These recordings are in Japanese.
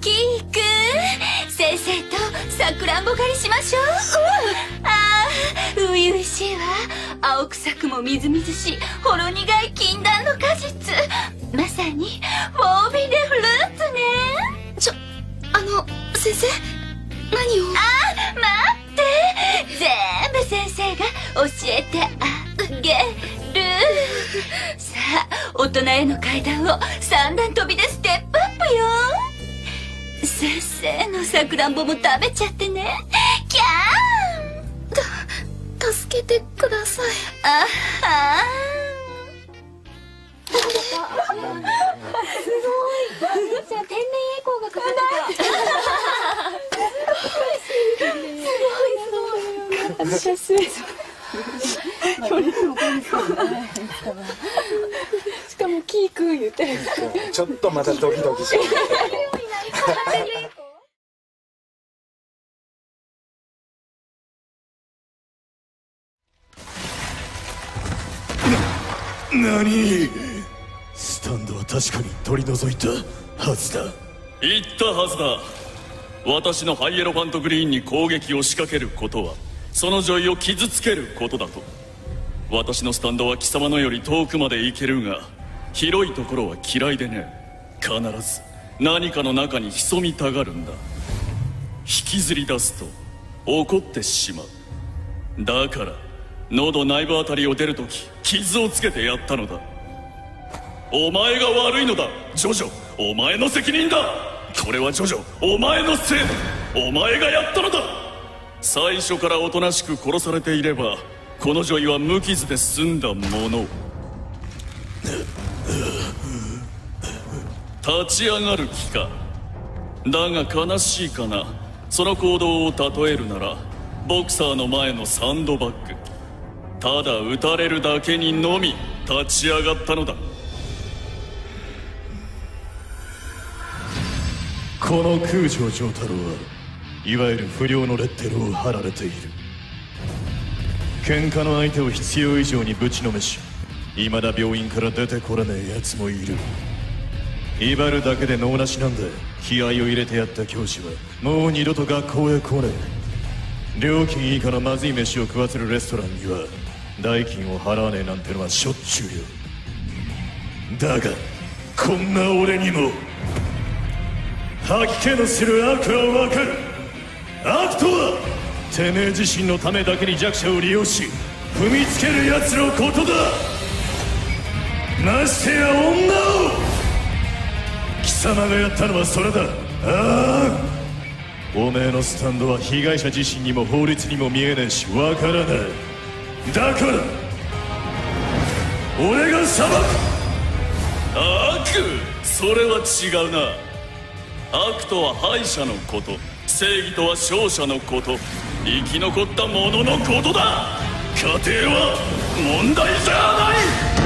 キーくん、先生とさくらんぼ狩りしましょう。ああ、初々しいわ。青臭くもみずみずしいほろ苦い禁断の果実、まさにフォービデフルーツね。先生、何を。あ、待って、全部先生が教えてあげる。さあ、大人への階段を3段跳びでステップアップよ。先生のさくらんぼも食べちゃってね。キャーン。助けてください。あはー。すごい。じゃあ天然エコーがかかってた。私は失礼しかもキーくん言ってる。 ちょっとまたドキドキしてる。 何？スタンドは確かに取り除いたはずだ。 言ったはずだ。私のハイエロファントグリーンに攻撃を仕掛けることはその女医を傷つけることだと。私のスタンドは貴様のより遠くまで行けるが、広いところは嫌いでね。必ず何かの中に潜みたがるんだ。引きずり出すと怒ってしまう。だから喉内部あたりを出るとき傷をつけてやったのだ。お前が悪いのだジョジョ、お前の責任だ。これはジョジョ、お前のせいだ。お前がやったのだ。最初からおとなしく殺されていればこの女医は無傷で済んだもの。立ち上がる気か。だが悲しいかな。その行動を例えるならボクサーの前のサンドバッグ。ただ撃たれるだけにのみ立ち上がったのだ。 この空城城太郎はいわゆる不良のレッテルを貼られている。喧嘩の相手を必要以上にぶちのめし、未だ病院から出てこれねえ奴もいる。威張るだけで能なしなんで気合を入れてやった教師はもう二度と学校へ来ねえ。料金以下のまずい飯を食わせるレストランには代金を払わねえなんてのはしょっちゅうよ。だがこんな俺にも吐き気のする悪は分かる。悪とはてめえ自身のためだけに弱者を利用し踏みつける奴のことだ。ましてや女を。貴様がやったのはそれだ。ああ、おめえのスタンドは被害者自身にも法律にも見えねえし分からない。だから俺が裁く。 悪？それは違うな。悪とは敗者のこと、正義とは勝者のこと、生き残った者のことだ。過程は問題じゃない。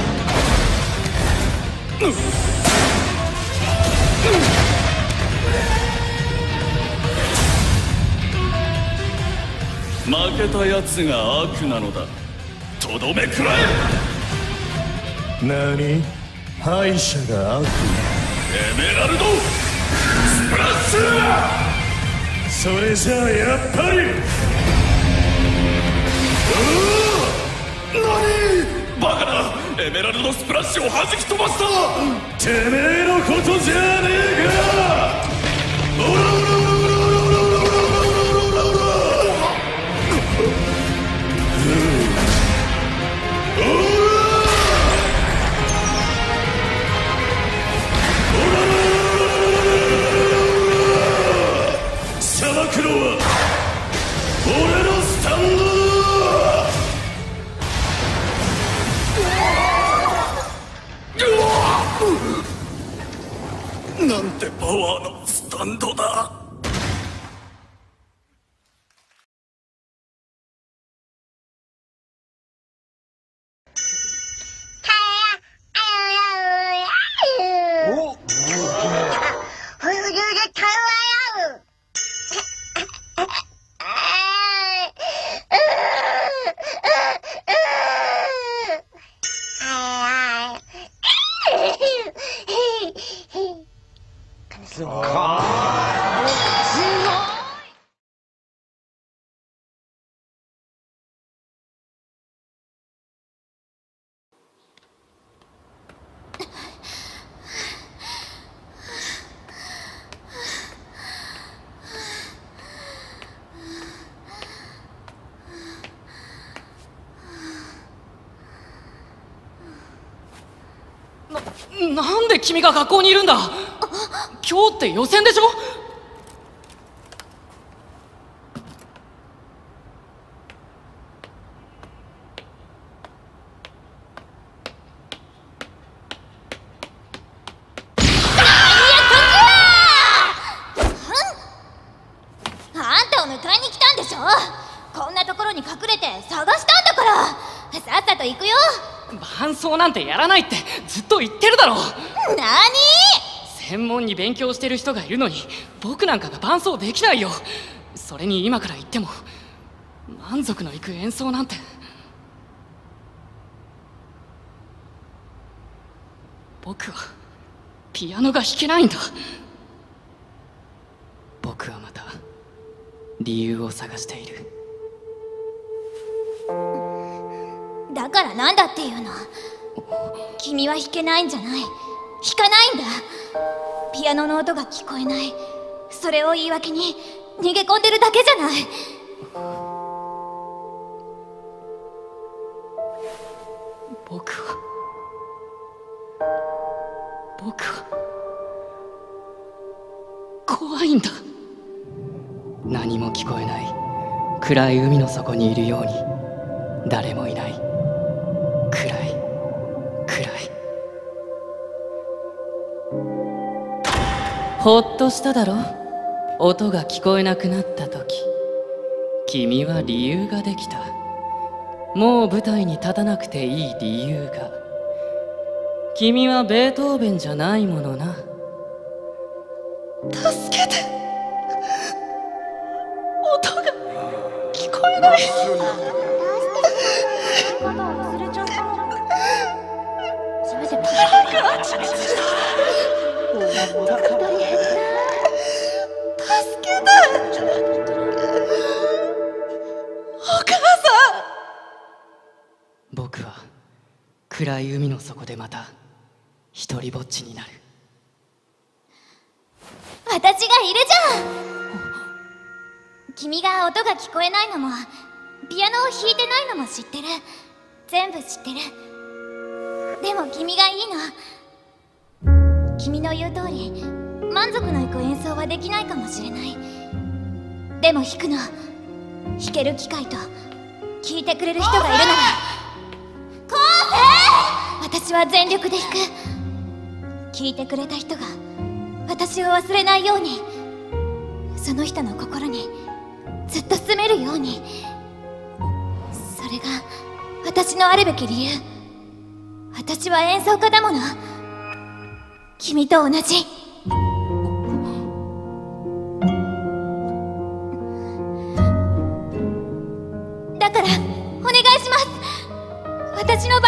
負けたやつが悪なのだ。とどめくらえ。 何？敗者が悪？ エメラルドスプラッシュ。 それじゃあやっぱり。 何？バカな。エメラルドスプラッシュを弾き飛ばした。 てめえのことじゃねえか。オラオラオラオラオラオラオラオラオラオラ裁くのは俺のスタンドだ。なんてパワーのスタンドだ。 すごい。 なんで君が学校にいるんだ。今日って予選でしょ。 あんたを迎えに来たんでしょ。こんなところに隠れて探したんだから、さっさと行くよ。 伴奏なんてやらないってずっと言ってるだろ。 なに？ 専門に勉強してる人がいるのに僕なんかが伴奏できないよ。それに今から言っても満足のいく演奏なんて。僕はピアノが弾けないんだ。僕はまた理由を探している。 だからなんだっていうの。君は弾けないんじゃない、弾かないんだ。ピアノの音が聞こえない、それを言い訳に逃げ込んでるだけじゃない。 僕は怖いんだ。何も聞こえない暗い海の底にいるように、誰もいない暗い。ほっとしただろ。音が聞こえなくなった時、君は理由ができた。もう舞台に立たなくていい理由が。君はベートーベンじゃないものな。助けて。音が聞こえない。僕は暗い海の底でまた一人ぼっちになる。 私がいるじゃん。君が音が聞こえないのもピアノを弾いてないのも知ってる。全部知ってる。でも君がいいの。君の言う通り満足のいく演奏はできないかもしれない。でも弾くの、弾ける機会と聴いてくれる人がいるなら、昴生！私は全力で弾く。聴いてくれた人が私を忘れないように、その人の心にずっと住めるように。それが私のあるべき理由。私は演奏家だもの。君と同じ。だからお願いします。私の